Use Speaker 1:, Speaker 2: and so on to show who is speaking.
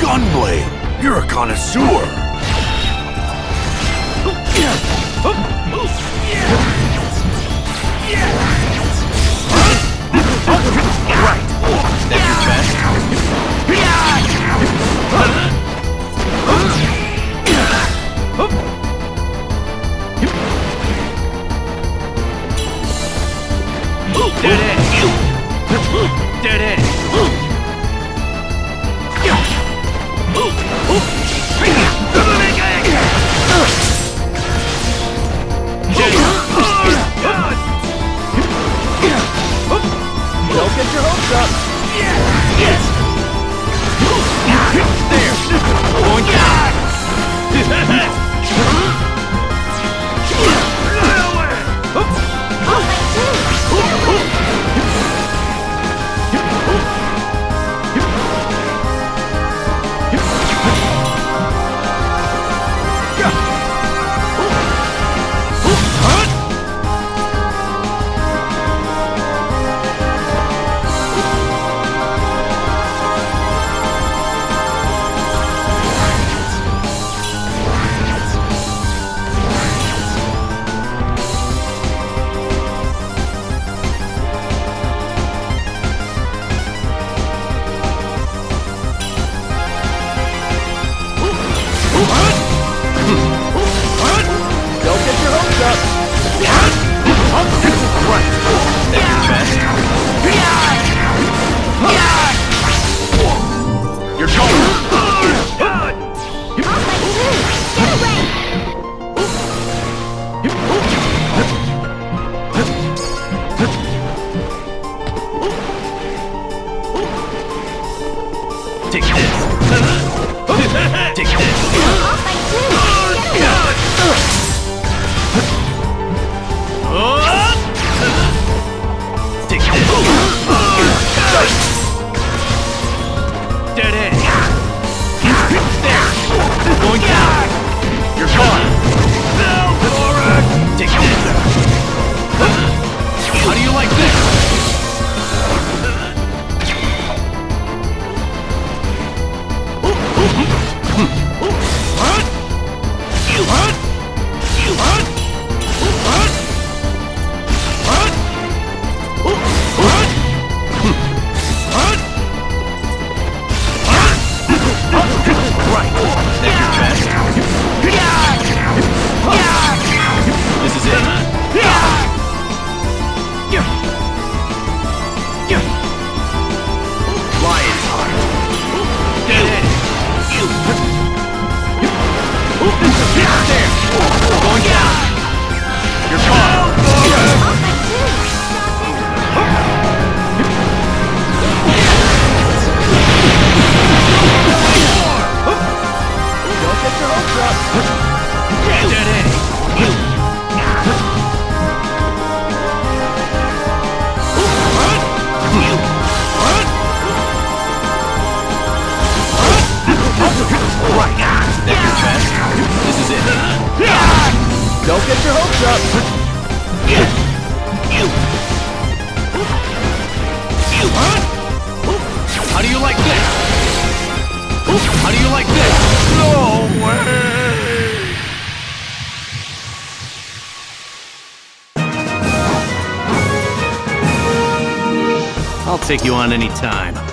Speaker 1: Gunblade! You're a connoisseur!
Speaker 2: Right! Step your chest. Dead end! Dead end!
Speaker 3: Don't get your hopes up.
Speaker 2: Yes! There! Going down!
Speaker 3: Don't get your hopes up.
Speaker 2: How do you like this? How do you like this? No way! I'll take you on any time.